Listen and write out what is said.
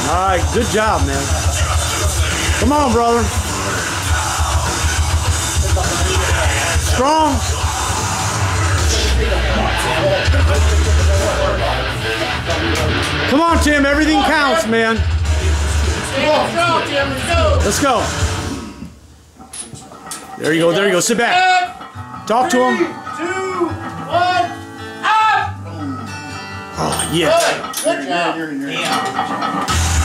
All right, good job, man. Come on, brother. Strong. Come on, Tim. Everything counts, man. Let's go. There you go. There you go. Sit back. Talk to him. 3, 2, 1, up! Oh, yeah. Good job.